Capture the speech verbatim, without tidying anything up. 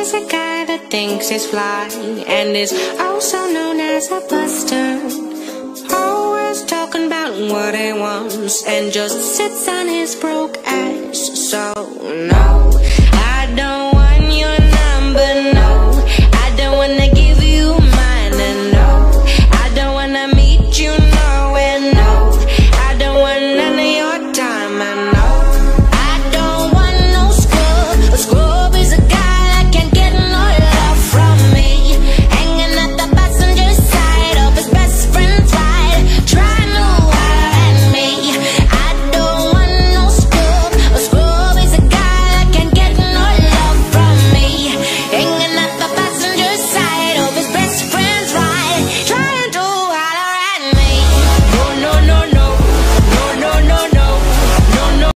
is a guy that thinks he's fly and is also known as a buster. Always talking about what he wants and just sits on his broke ass. So no,